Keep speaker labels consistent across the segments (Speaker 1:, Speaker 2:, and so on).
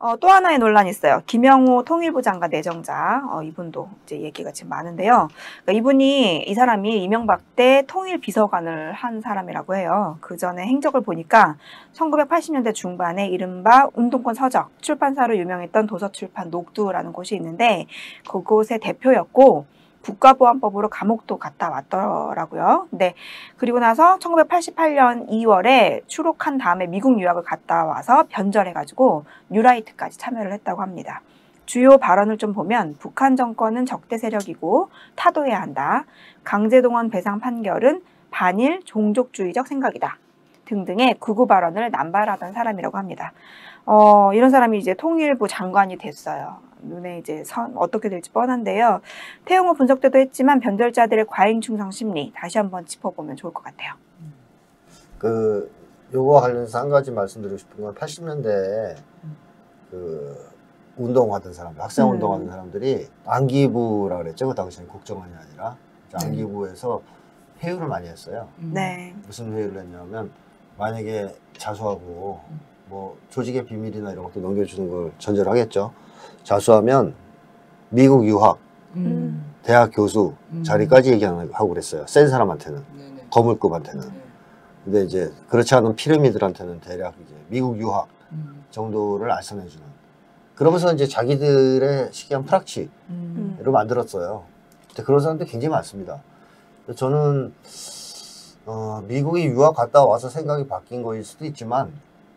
Speaker 1: 또 하나의 논란이 있어요. 김영호 통일부 장관 내정자. 이분도 이제 얘기가 지금 많은데요. 그러니까 이 사람이 이명박 때 통일비서관을 한 사람이라고 해요. 그 전에 행적을 보니까 1980년대 중반에 이른바 운동권 서적 출판사로 유명했던 도서출판 녹두라는 곳이 있는데 그곳의 대표였고 국가보안법으로 감옥도 갔다 왔더라고요. 근데 그리고 나서 1988년 2월에 추록한 다음에 미국 유학을 갔다 와서 변절해가지고 뉴라이트까지 참여를 했다고 합니다. 주요 발언을 좀 보면 북한 정권은 적대 세력이고 타도해야 한다. 강제동원 배상 판결은 반일 종족주의적 생각이다. 등등의 극우 발언을 남발하던 사람이라고 합니다. 이런 사람이 이제 통일부 장관이 됐어요. 눈에 이제 어떻게 될지 뻔한데요. 태영호 분석 때도 했지만 변절자들의 과잉 충성 심리 다시 한번 짚어보면 좋을 것 같아요.
Speaker 2: 요거 관련해서 한 가지 말씀드리고 싶은 건 80년대에 운동하던 사람들, 학생 운동하던 사람들이 안기부라 그랬죠. 그 당시에는 국정원이 아니라 안기부에서 회유를 많이 했어요.
Speaker 1: 네.
Speaker 2: 무슨 회유를 했냐면 만약에 자수하고 뭐 조직의 비밀이나 이런 것도 넘겨주는 걸 전제로 하겠죠. 자수하면 미국 유학, 대학 교수 자리까지 얘기하고 그랬어요. 센 사람한테는, 거물급한테는. 근데 이제 그렇지 않은 피라미드한테는 대략 이제 미국 유학 정도를 알선해주는. 그러면서 이제 자기들의 시기한 프락치로 만들었어요. 근데 그런 사람들이 굉장히 많습니다. 저는 미국이 유학 갔다 와서 생각이 바뀐 거일 수도 있지만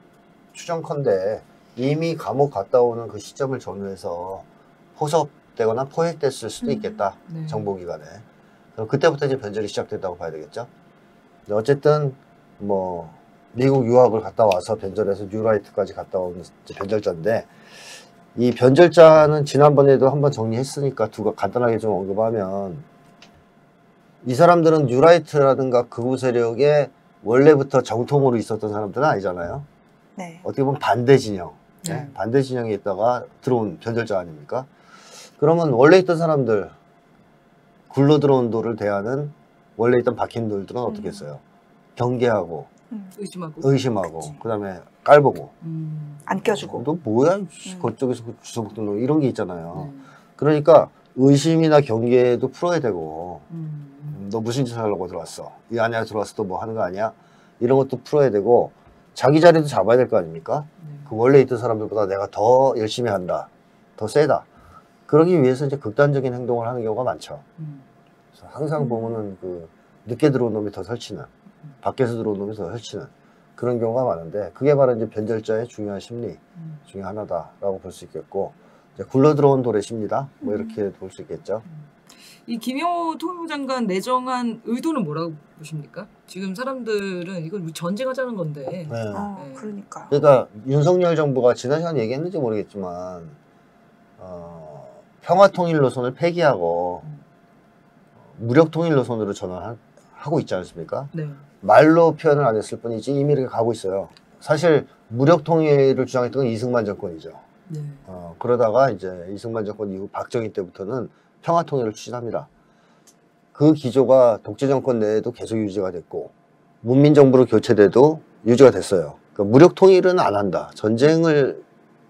Speaker 2: 추정컨대 이미 감옥 갔다 오는 그 시점을 전후해서 포섭되거나 포획됐을 수도 있겠다. 정보기관에. 그럼 그때부터 이제 변절이 시작됐다고 봐야 되겠죠. 근데 어쨌든 뭐 미국 유학을 갔다 와서 변절해서 뉴라이트까지 갔다 온 변절자인데 이 변절자는 지난번에도 한번 정리했으니까 간단하게 좀 언급하면 이 사람들은 뉴라이트라든가 극우 세력에 원래부터 정통으로 있었던 사람들은 아니잖아요.
Speaker 1: 네.
Speaker 2: 어떻게 보면 반대 진영, 반대 진영에 있다가 들어온 변절자 아닙니까? 그러면 원래 있던 사람들, 굴러 들어온 돌을 대하는 원래 있던 박힌 돌들은 어떻게 했어요? 경계하고, 의심하고, 그 다음에 깔보고,
Speaker 1: 안 껴주고.
Speaker 2: 너 뭐야? 그쪽에서 주워먹던 놈 이런 게 있잖아요. 그러니까 의심이나 경계도 풀어야 되고, 너 무슨 짓을 하려고 들어왔어? 이 안에 들어와서 또 뭐 하는 거 아니야? 이런 것도 풀어야 되고, 자기 자리도 잡아야 될 거 아닙니까? 그 원래 있던 사람들보다 내가 더 열심히 한다. 더 세다. 그러기 위해서 이제 극단적인 행동을 하는 경우가 많죠. 그래서 항상 보면은 늦게 들어온 놈이 더 설치는, 밖에서 들어온 놈이 더 설치는 그런 경우가 많은데 그게 바로 이제 변절자의 중요한 심리 중에 하나다라고 볼 수 있겠고 이제 굴러 들어온 돌의 심리다. 뭐 이렇게 볼 수 있겠죠.
Speaker 3: 이 김영호 통일부 장관 내정한 의도는 뭐라고 보십니까? 지금 사람들은 이건 전쟁하자는 건데.
Speaker 1: 그러니까.
Speaker 2: 그러니까 윤석열 정부가 지난 시간에 얘기했는지 모르겠지만 평화통일 노선을 폐기하고 무력통일 노선으로 전환하고 있지 않습니까?
Speaker 3: 네.
Speaker 2: 말로 표현을 안 했을 뿐이지 이미 이렇게 가고 있어요. 사실 무력통일을 주장했던 건 이승만 정권이죠.
Speaker 3: 네.
Speaker 2: 그러다가 이제 이승만 정권 이후 박정희 때부터는 평화통일을 추진합니다. 그 기조가 독재정권 내에도 계속 유지가 됐고 문민정부로 교체돼도 유지가 됐어요. 그러니까 무력통일은 안 한다. 전쟁을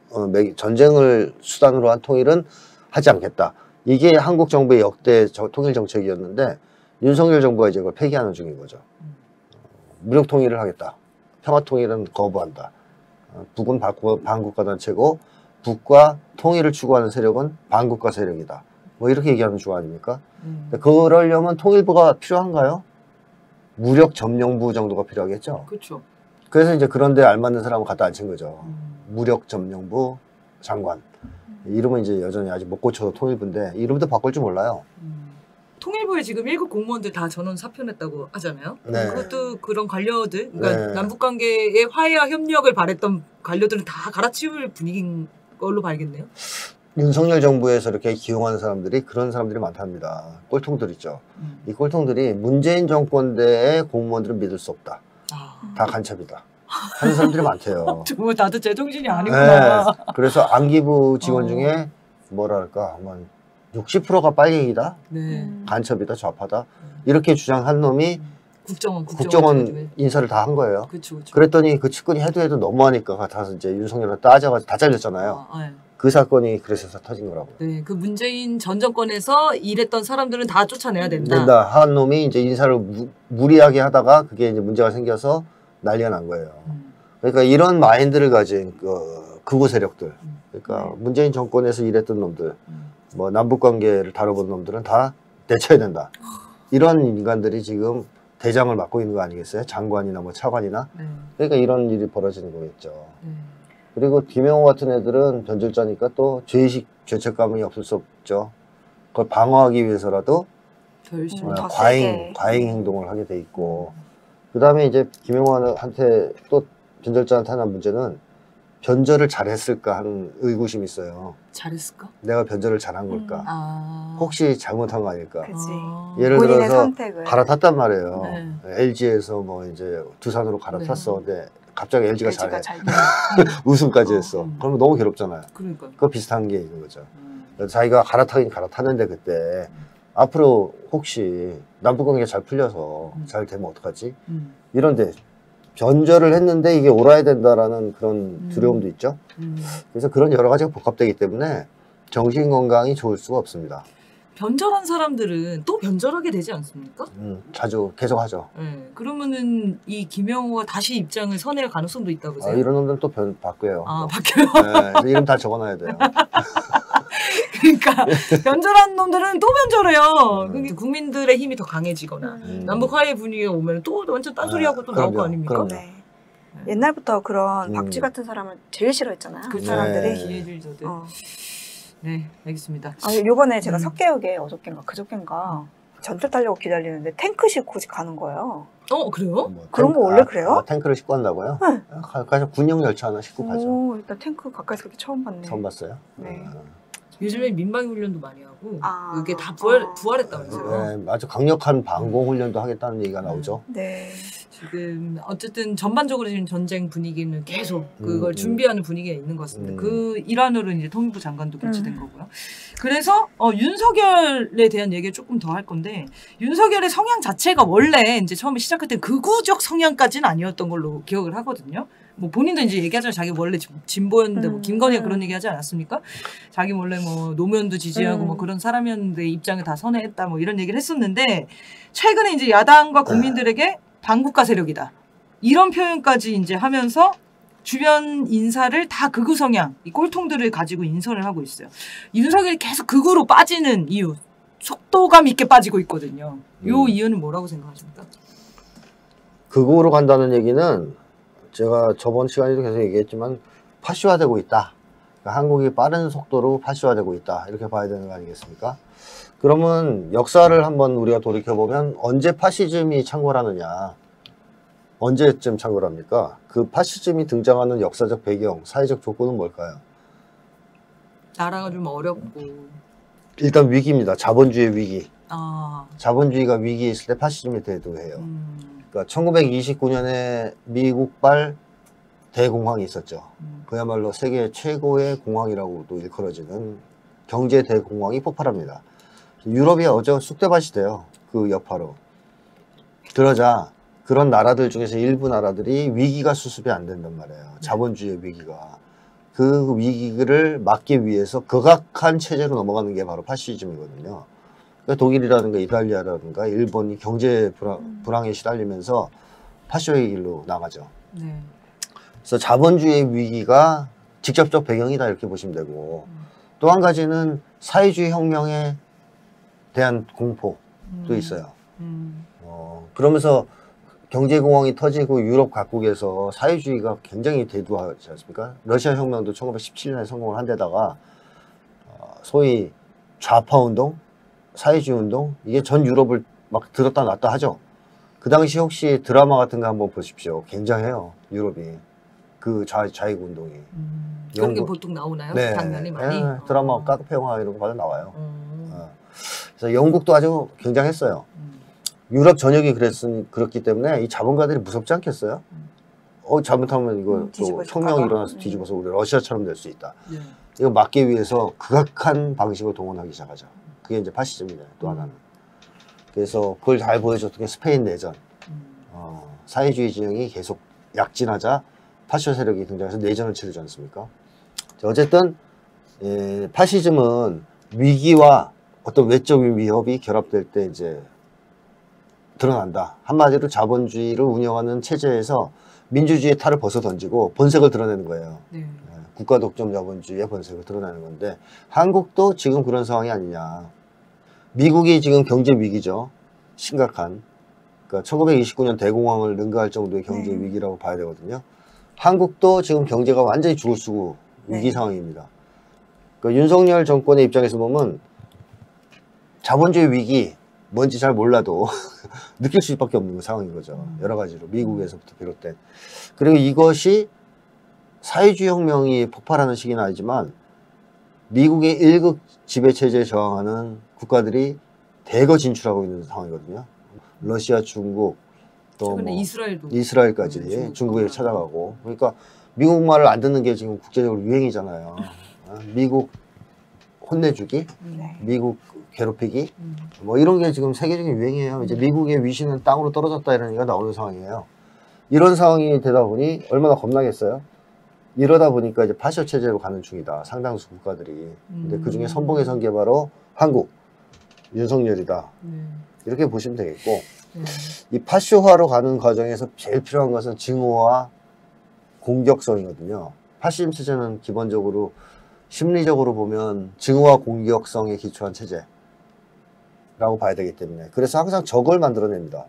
Speaker 2: 수단으로 한 통일은 하지 않겠다. 이게 한국 정부의 역대 통일 정책이었는데 윤석열 정부가 이제 그걸 폐기하는 중인 거죠. 무력통일을 하겠다. 평화통일은 거부한다. 북은 반국가 단체고 북과 통일을 추구하는 세력은 반국가 세력이다. 뭐 이렇게 얘기하는 주 아닙니까? 그러려면 통일부가 필요한가요? 무력 점령부 정도가 필요하겠죠.
Speaker 3: 그렇죠.
Speaker 2: 그래서 이제 그런데 알맞는 사람을 갖다 앉힌 거죠. 무력 점령부 장관. 이름은 이제 여전히 아직 못 고쳐서 통일부인데 이름도 바꿀 줄 몰라요.
Speaker 3: 통일부에 지금 1급 공무원들 다 전원 사표냈다고 하잖아요.
Speaker 2: 네.
Speaker 3: 그것도 그런 관료들, 그러니까
Speaker 2: 네.
Speaker 3: 남북 관계의 화해와 협력을 바랬던 관료들은 다 갈아치울 분위기인 걸로 봐야겠네요.
Speaker 2: 윤석열 정부에서 이렇게 기용하는 사람들이 그런 사람들이 많답니다. 꼴통들 있죠. 이 꼴통들이 문재인 정권 내의 공무원들은 믿을 수 없다. 다 간첩이다. 하는 사람들이 많대요.
Speaker 3: 정말 다들 제정신이 아니구나.
Speaker 2: 네. 그래서 안기부 직원 중에 뭐랄까 60%가 빨갱이다.
Speaker 3: 네.
Speaker 2: 간첩이다. 좌파다. 이렇게 주장한 놈이 국정원 인사를 다 한 거예요.
Speaker 3: 그렇죠.
Speaker 2: 그랬더니 그 측근이 해도 너무하니까 다 이제 윤석열을 따져가지고 다 잘렸잖아요.
Speaker 3: 네.
Speaker 2: 그 사건이 그래서 터진 거라고요.
Speaker 3: 네, 그 문재인 전 정권에서 일했던 사람들은 다 쫓아내야 된다.
Speaker 2: 한 놈이 이제 인사를 무리하게 하다가 그게 이제 문제가 생겨서 난리가 난 거예요. 그러니까 이런 마인드를 가진 극우 세력들, 그러니까 문재인 정권에서 일했던 놈들, 뭐 남북 관계를 다뤄본 놈들은 다 내쳐야 된다. 이런 인간들이 지금 대장을 맡고 있는 거 아니겠어요? 장관이나 뭐 차관이나.
Speaker 3: 네.
Speaker 2: 그러니까 이런 일이 벌어지는 거겠죠.
Speaker 3: 네.
Speaker 2: 그리고 김영호 같은 애들은 변절자니까 또 죄의식, 죄책감이 없을 수 없죠. 그걸 방어하기 위해서라도
Speaker 3: 더 열심히.
Speaker 1: 더
Speaker 2: 과잉 행동을 하게 돼 있고. 그 다음에 이제 김영호한테 또 변절자한테 하나 문제는 변절을 잘했을까 하는 의구심이 있어요.
Speaker 3: 잘했을까?
Speaker 2: 내가 변절을 잘한 걸까? 혹시 잘못한 거 아닐까?
Speaker 1: 그치.
Speaker 2: 예를
Speaker 1: 본인의
Speaker 2: 들어서
Speaker 1: 선택을.
Speaker 2: 갈아탔단 말이에요.
Speaker 3: 네.
Speaker 2: LG에서 뭐 이제 두산으로 갈아탔어. 근데 갑자기 LG가 잘해.
Speaker 1: 잘
Speaker 2: 우승까지 했어. 그러면 너무 괴롭잖아요.
Speaker 3: 그러니까.
Speaker 2: 그거 비슷한 게 있는 거죠. 자기가 갈아타긴 갈아탔는데 그때 앞으로 혹시 남북관계 잘 풀려서 잘 되면 어떡하지? 이런데 변절을 했는데 이게 옳아야 된다라는 그런 두려움도 있죠. 그래서 그런 여러 가지가 복합되기 때문에 정신 건강이 좋을 수가 없습니다.
Speaker 3: 변절한 사람들은 또 변절하게 되지 않습니까?
Speaker 2: 자주 계속 하죠.
Speaker 3: 네. 그러면은 이 김영호가 다시 입장을 선회할 가능성도 있다고 보세요.
Speaker 2: 이런 놈들은 또 바뀌어요.
Speaker 3: 바뀌어요.
Speaker 2: 네, 그래서 이름 다 적어놔야 돼요.
Speaker 3: 그러니까 변절한 놈들은 또 변절해요. 그러니까 국민들의 힘이 더 강해지거나 남북 화해 분위기가 오면 또 완전 딴소리하고 또 나올 거 아닙니까?
Speaker 2: 그럼요.
Speaker 1: 네. 옛날부터 그런 박쥐 같은 사람을 제일 싫어했잖아요. 그
Speaker 3: 그렇죠.
Speaker 1: 사람들이.
Speaker 3: 기회주의자들. 네, 알겠습니다.
Speaker 1: 요번에 제가 석계역에 어저께인가 그저께인가 전철 타려고 기다리는데 탱크 싣고 가는 거예요.
Speaker 3: 그래요?
Speaker 1: 그런 거 원래 그래요?
Speaker 2: 탱크를 싣고 간다고요?
Speaker 1: 네.
Speaker 2: 가서 군용 열차 하나 싣고 가죠.
Speaker 1: 일단 탱크 가까이서 그렇게 처음 봤네.
Speaker 2: 처음 봤어요?
Speaker 1: 네.
Speaker 3: 요즘에 민방위 훈련도 많이 하고 그게 다
Speaker 1: 아.
Speaker 3: 부활했다면서요.
Speaker 2: 네, 아주 강력한 방공 훈련도 하겠다는 얘기가 나오죠.
Speaker 1: 네.
Speaker 3: 지금 어쨌든 전반적으로 지금 전쟁 분위기는 계속 그걸 준비하는 분위기가 있는 것 같습니다. 그 일환으로 이제 통일부 장관도 교체된 거고요. 그래서 윤석열에 대한 얘기를 조금 더 할 건데 윤석열의 성향 자체가 원래 이제 처음에 시작할 때 극우적 성향까지는 아니었던 걸로 기억을 하거든요. 뭐 본인도 이제 얘기하잖아요. 자기 원래 진보였는데 뭐 김건희가 그런 얘기하지 않았습니까? 자기 원래 뭐 노무현도 지지하고 뭐 그런 사람이었는데 입장을 다 선회했다 뭐 이런 얘기를 했었는데 최근에 이제 야당과 국민들에게 반국가 세력이다 이런 표현까지 이제 하면서 주변 인사를 다 극우 성향 이 꼴통들을 가지고 인선을 하고 있어요. 윤석열이 계속 극우로 빠지는 이유 속도감 있게 빠지고 있거든요. 요 이유는 뭐라고 생각하십니까?
Speaker 2: 극우로 간다는 얘기는 제가 저번 시간에도 계속 얘기했지만 파시화되고 있다. 그러니까 한국이 빠른 속도로 파시화되고 있다. 이렇게 봐야 되는 거 아니겠습니까? 그러면 역사를 한번 우리가 돌이켜보면 언제 파시즘이 창궐하느냐. 언제쯤 창궐합니까? 그 파시즘이 등장하는 역사적 배경, 사회적 조건은 뭘까요?
Speaker 3: 나라가 좀 어렵고
Speaker 2: 일단 위기입니다. 자본주의 위기. 자본주의가 위기에 있을 때 파시즘이 대두해요. 그러니까 1929년에 미국발 대공황이 있었죠. 그야말로 세계 최고의 공황이라고도 일컬어지는 경제 대공황이 폭발합니다. 유럽이 어제 쑥대밭이 돼요. 그 여파로. 그러자 그런 나라들 중에서 일부 나라들이 위기가 수습이 안 된단 말이에요. 자본주의 위기가. 그 위기를 막기 위해서 극악한 체제로 넘어가는 게 바로 파시즘이거든요. 그러니까 독일이라든가 이탈리아라든가 일본이 경제 불황에 시달리면서 파시의 길로 나가죠.
Speaker 3: 네.
Speaker 2: 그래서 자본주의 위기가 직접적 배경이다 이렇게 보시면 되고 또 한 가지는 사회주의 혁명에 대한 공포도 있어요. 그러면서 경제공황이 터지고 유럽 각국에서 사회주의가 굉장히 대두하지 않습니까? 러시아 혁명도 1917년에 성공을 한 데다가 소위 좌파운동, 사회주의운동 이게 전 유럽을 막 들었다 놨다 하죠. 그 당시 혹시 드라마 같은 거 한번 보십시오. 굉장해요. 유럽이. 그 좌익운동이.
Speaker 3: 그런 게 보통 나오나요?
Speaker 2: 네.
Speaker 3: 장면이 많이?
Speaker 2: 네. 드라마 카페 영화 이런 거 봐도 나와요. 그래서 영국도 아주 굉장했어요. 유럽 전역이 그렇기 때문에 이 자본가들이 무섭지 않겠어요? 잘못하면 이거 또 혁명이 일어나서 뒤집어서 우리 러시아처럼 될 수 있다.
Speaker 3: 네.
Speaker 2: 이거 막기 위해서 극악한 방식을 동원하기 시작하죠. 그게 이제 파시즘이잖아요. 또 하나는. 그래서 그걸 잘 보여줬던 게 스페인 내전. 사회주의 진영이 계속 약진하자 파쇼 세력이 등장해서 내전을 치르지 않습니까? 자, 어쨌든 파시즘은 위기와 어떤 외적인 위협이 결합될 때 이제 드러난다. 한마디로 자본주의를 운영하는 체제에서 민주주의의 탈을 벗어 던지고 본색을 드러내는 거예요. 국가 독점 자본주의의 본색을 드러내는 건데 한국도 지금 그런 상황이 아니냐. 미국이 지금 경제 위기죠. 심각한. 그러니까 1929년 대공황을 능가할 정도의 경제 위기라고 봐야 되거든요. 한국도 지금 경제가 완전히 죽을 쓰고 위기 상황입니다. 그러니까 윤석열 정권의 입장에서 보면 자본주의 위기 뭔지 잘 몰라도 느낄 수밖에 없는 상황인 거죠. 여러 가지로 미국에서부터 비롯된. 그리고 이것이 사회주의 혁명이 폭발하는 시기는 아니지만 미국의 1국 지배체제에 저항하는 국가들이 대거 진출하고 있는 상황이거든요. 러시아, 중국, 또 뭐 이스라엘까지 중국에 찾아가고. 그러니까 미국 말을 안 듣는 게 지금 국제적으로 유행이잖아요. 미국 혼내주기, 미국 괴롭히기, 뭐 이런 게 지금 세계적인 유행이에요. 이제 미국의 위신은 땅으로 떨어졌다 이런 얘기가 나오는 상황이에요. 이런 상황이 되다 보니 얼마나 겁나겠어요? 이러다 보니까 이제 파쇼 체제로 가는 중이다. 상당수 국가들이. 근데 그 중에 선봉에 선 게 바로 한국, 윤석열이다. 이렇게 보시면 되겠고, 이 파쇼화로 가는 과정에서 제일 필요한 것은 증오와 공격성이거든요. 파시즘 체제는 기본적으로 심리적으로 보면 증오와 공격성에 기초한 체제라고 봐야 되기 때문에 그래서 항상 적을 만들어냅니다.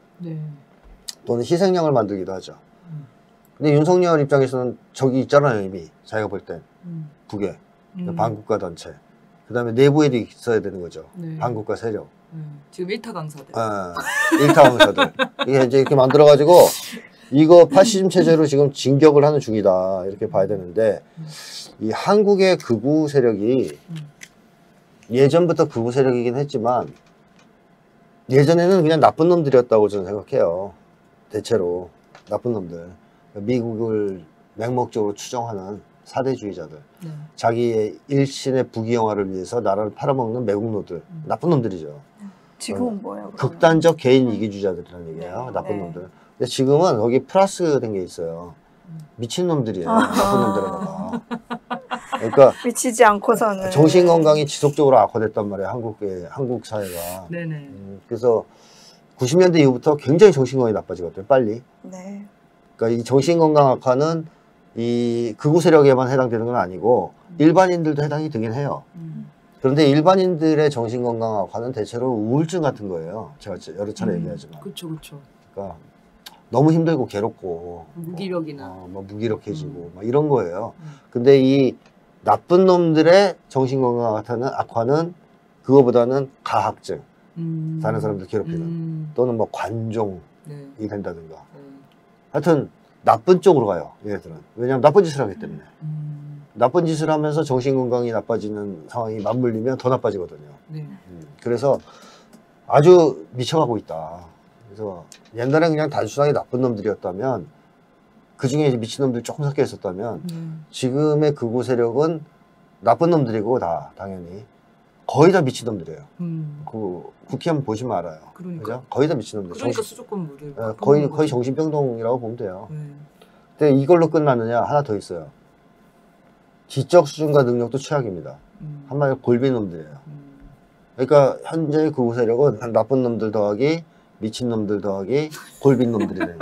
Speaker 2: 또는 희생양을 만들기도 하죠. 근데 윤석열 입장에서는 적이 있잖아요. 이미 자기가 볼 땐 북에 반국가 단체 그 다음에 내부에도 있어야 되는 거죠. 반국가 세력
Speaker 3: 지금 1타 강사들
Speaker 2: 1타 강사들 이게 이제 이렇게 만들어가지고 이거 파시즘 체제로 지금 진격을 하는 중이다 이렇게 봐야 되는데 이 한국의 극우 세력이 예전부터 극우 세력이긴 했지만 예전에는 그냥 나쁜 놈들이었다고 저는 생각해요. 대체로 나쁜 놈들 미국을 맹목적으로 추종하는 사대주의자들 자기의 일신의 부귀영화를 위해서 나라를 팔아먹는 매국노들 나쁜 놈들이죠.
Speaker 1: 지금은 뭐예요?
Speaker 2: 극단적 개인 이기주의자들이라는 얘기예요. 나쁜 놈들. 근데 지금은 거기 플러스 된 게 있어요. 미친놈들이에요. 나쁜 놈들에다가. 그러니까
Speaker 1: 미치지 않고서는
Speaker 2: 정신 건강이 지속적으로 악화됐단 말이에요. 한국 사회가. 그래서 90년대 이후부터 굉장히 정신 건강이 나빠지거든요. 빨리. 그러니까 이 정신 건강 악화는 이 극우 세력에만 해당되는 건 아니고 일반인들도 해당이 되긴 해요. 그런데 일반인들의 정신 건강 악화는 대체로 우울증 같은 거예요. 제가 여러 차례 얘기하지만. 그러니까 너무 힘들고 괴롭고
Speaker 3: 무기력이나
Speaker 2: 뭐 무기력해지고 막 이런 거예요. 근데 이 나쁜 놈들의 정신건강 악화는 그거보다는 가학증 다른 사람들 괴롭히는 또는 뭐 관종이 된다든가 하여튼 나쁜 쪽으로 가요. 얘네들은. 왜냐하면 나쁜 짓을 하기 때문에 나쁜 짓을 하면서 정신건강이 나빠지는 상황이 맞물리면 더 나빠지거든요. 그래서 아주 미쳐가고 있다. 그래서 옛날에 그냥 단순하게 나쁜 놈들이었다면 그 중에 이제 미친놈들이 조금 섞여 있었다면 지금의 극우 세력은 나쁜 놈들이고 다 당연히 거의 다 미친놈들이에요. 그 국회 한번 보시면 알아요. 그죠? 거의 다 미친놈들.
Speaker 3: 그러니까 수도권물을
Speaker 2: 거의 정신병동이라고 보면 돼요. 근데 이걸로 끝나느냐 하나 더 있어요. 지적 수준과 능력도 최악입니다. 한마디로 골빈놈들이에요. 그러니까 현재의 극우 세력은 나쁜 놈들 더하기 미친놈들 더하기 골빈놈들이네.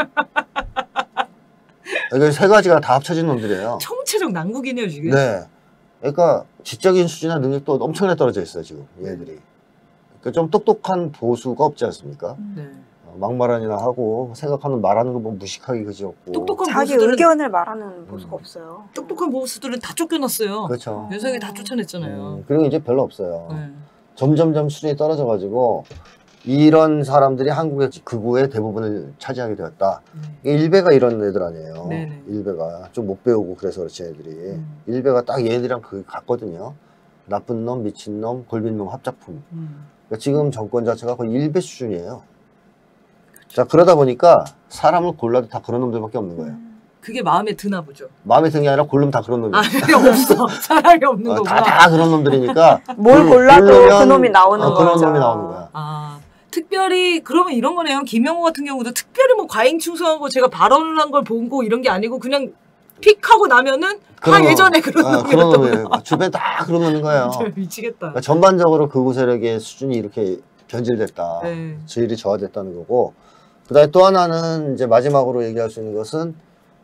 Speaker 2: 그러니까 세 가지가 다 합쳐진 놈들이에요.
Speaker 3: 총체적 난국이네요 지금.
Speaker 2: 네. 그러니까 지적인 수준이나 능력도 엄청나게 떨어져 있어요 지금 얘들이. 그러니까 좀 똑똑한 보수가 없지 않습니까? 막말하니나 하고 생각하는 말하는 거 보면 무식하기 그지없고
Speaker 3: 똑똑한
Speaker 1: 자기
Speaker 3: 보수들은,
Speaker 1: 의견을 말하는 보수가 없어요.
Speaker 3: 똑똑한 보수들은 다 쫓겨났어요.
Speaker 2: 그렇죠.
Speaker 3: 윤석열이 다 쫓아냈잖아요.
Speaker 2: 그리고 이제 별로 없어요. 점점점 수준이 떨어져가지고 이런 사람들이 한국의 극우의 대부분을 차지하게 되었다. 일베가 이런 애들 아니에요. 일베가 좀 못 배우고 그래서 그렇지 애들이. 일베가 딱 얘네들이랑 그 같거든요. 나쁜 놈, 미친 놈, 골빈 놈 합작품. 그러니까 지금 정권 자체가 거의 일베 수준이에요. 자 그러다 보니까 사람을 골라도 다 그런 놈들밖에 없는 거예요.
Speaker 3: 그게 마음에 드나 보죠.
Speaker 2: 마음에 드는 게 아니라 고르면 다 그런 놈이에요.
Speaker 3: 없어. 사람이 없는 거구나.
Speaker 2: 다 그런 놈들이니까
Speaker 1: 뭘 골라도 그 놈이 나오는 거죠.
Speaker 2: 그런 놈이 나오는 거야.
Speaker 3: 특별히 그러면 이런 거네요. 김영호 같은 경우도 특별히 뭐 과잉 충성하고 제가 발언을 한 걸 보고 이런 게 아니고 그냥 픽하고 나면은 다 예전에 그런 놈이었던
Speaker 2: 놈이에요. 주변 다 그런 놈인 거예요.
Speaker 3: 미치겠다.
Speaker 2: 그러니까 전반적으로 극우 세력의 수준이 이렇게 변질됐다.
Speaker 3: 네.
Speaker 2: 질이 저하됐다는 거고. 그다음에 또 하나는 이제 마지막으로 얘기할 수 있는 것은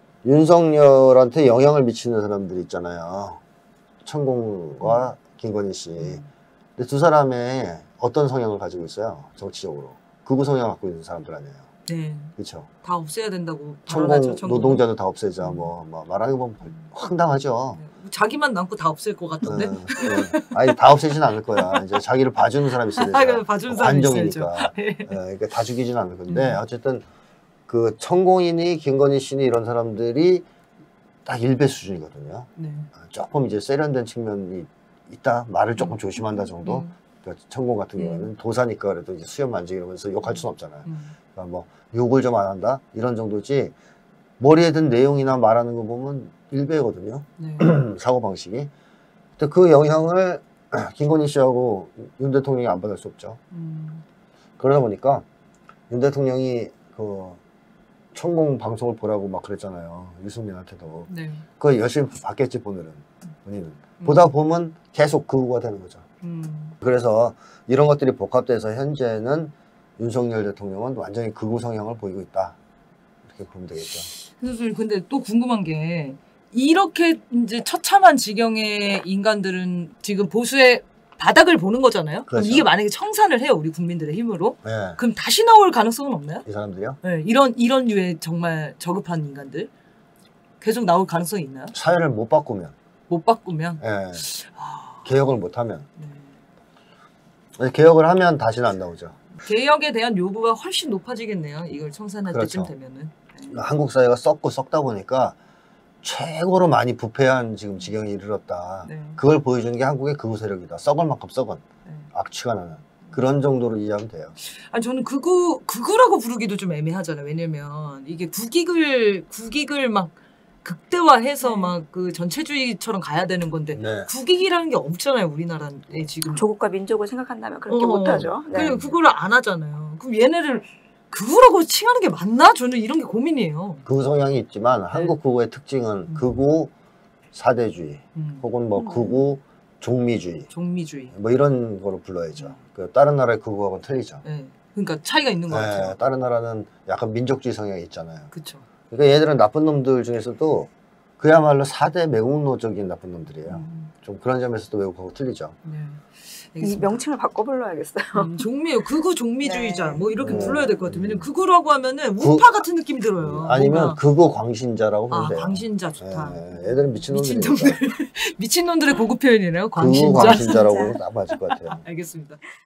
Speaker 2: 윤석열한테 영향을 미치는 사람들이 있잖아요. 천공과 김건희 씨. 근데 두 사람의 어떤 성향을 가지고 있어요? 정치적으로. 극우 성향을 갖고 있는 사람들 아니에요.
Speaker 3: 네.
Speaker 2: 그렇죠.
Speaker 3: 다 없애야 된다고
Speaker 2: 천공
Speaker 3: 발언하죠.
Speaker 2: 노동자도 다 없애자. 뭐 말하는 거 보면 황당하죠.
Speaker 3: 자기만 남고 다 없앨 것 같던데.
Speaker 2: 아니 다 없애진 않을 거야. 이제 자기를 봐주는 사람이 있어야 되잖아.
Speaker 3: 봐주는 사람이
Speaker 2: 관종이니까. 그러니까 다 죽이진 않을 건데 어쨌든 그 천공인이 김건희 씨니 이런 사람들이 딱 일배 수준이거든요.
Speaker 3: 네.
Speaker 2: 조금 이제 세련된 측면이 있다. 말을 조금 조심한다 정도. 그러니까 천공 같은 경우에는 도사니까 그래도 이제 수염 만지기 이러면서 욕할 수는 없잖아요. 그러니까 뭐 욕을 좀 안 한다 이런 정도지. 머리에 든 내용이나 말하는 거 보면 일배거든요.
Speaker 3: 네.
Speaker 2: 사고 방식이. 근데 그 영향을 김건희 씨하고 윤 대통령이 안 받을 수 없죠. 그러다 보니까 윤 대통령이 그 천공 방송을 보라고 막 그랬잖아요. 유승민한테도.
Speaker 3: 네.
Speaker 2: 그거 열심히 봤겠지 본인은. 보다 보면 계속 극우가 되는 거죠. 그래서 이런 것들이 복합돼서 현재는 윤석열 대통령은 완전히 극우 성향을 보이고 있다. 이렇게 보면 되겠죠.
Speaker 3: 선생님 근데 또 궁금한 게 이렇게 이제 처참한 지경의 인간들은 지금 보수의 바닥을 보는 거잖아요. 그럼
Speaker 2: 그렇죠.
Speaker 3: 이게 만약에 청산을 해요, 우리 국민들의 힘으로.
Speaker 2: 네.
Speaker 3: 그럼 다시 나올 가능성은 없나요?
Speaker 2: 이 사람들이요?
Speaker 3: 네, 이런 류의 정말 저급한 인간들 계속 나올 가능성이 있나요?
Speaker 2: 사회를 못 바꾸면,
Speaker 3: 못 바꾸면.
Speaker 2: 예. 개혁을 못 하면,
Speaker 3: 네.
Speaker 2: 개혁을 하면 다시는 안 나오죠.
Speaker 3: 개혁에 대한 요구가 훨씬 높아지겠네요. 이걸 청산할
Speaker 2: 그렇죠.
Speaker 3: 때쯤 되면은. 네.
Speaker 2: 한국 사회가 썩다 보니까 최고로 많이 부패한 지금 지경에 이르렀다.
Speaker 3: 네.
Speaker 2: 그걸 보여주는 게 한국의 극우 세력이다. 썩을 만큼 썩은
Speaker 3: 네.
Speaker 2: 악취가 나는 그런 정도로 이해하면 돼요.
Speaker 3: 아니 저는 극우라고 부르기도 좀 애매하잖아요. 왜냐면 이게 국익을 막 극대화해서 막 그 전체주의처럼 가야 되는 건데
Speaker 2: 네.
Speaker 3: 국익이라는 게 없잖아요. 우리나라에 지금.
Speaker 1: 조국과 민족을 생각한다면 그렇게 못하죠. 네.
Speaker 3: 그리고 그거를 안 하잖아요. 그럼 얘네를 극우라고 칭하는 게 맞나? 저는 이런 게 고민이에요.
Speaker 2: 극우 성향이 있지만 한국 극우의 특징은 극우 사대주의 혹은 뭐 극우 종미주의
Speaker 3: 종미주의.
Speaker 2: 뭐 이런 거로 불러야죠. 그 다른 나라의 극우하고는 틀리죠.
Speaker 3: 네. 그러니까 차이가 있는 것 같아요.
Speaker 2: 다른 나라는 약간 민족주의 성향이 있잖아요.
Speaker 3: 그렇죠.
Speaker 2: 그러니까 얘들은 나쁜 놈들 중에서도 그야말로 4대 매국노적인 나쁜 놈들이에요. 좀 그런 점에서도 외국하고 틀리죠.
Speaker 3: 네.
Speaker 1: 이
Speaker 3: 알겠습니다.
Speaker 1: 명칭을 바꿔 불러야겠어요.
Speaker 3: 종미요. 극우 종미주의자
Speaker 1: 네.
Speaker 3: 뭐 이렇게
Speaker 2: 네.
Speaker 3: 불러야 될 것 같아요. 왜냐면 극우라고 하면은 우파 같은 느낌이 들어요.
Speaker 2: 아니면
Speaker 3: 뭔가.
Speaker 2: 극우 광신자라고 보면 돼요.
Speaker 3: 광신자 좋다.
Speaker 2: 애들은 미친놈들이니까.
Speaker 3: 미친놈들의 고급 표현이네요.
Speaker 2: 극우
Speaker 3: 광신자.
Speaker 2: 광신자라고 보면 딱 맞을 것 같아요.
Speaker 3: 알겠습니다.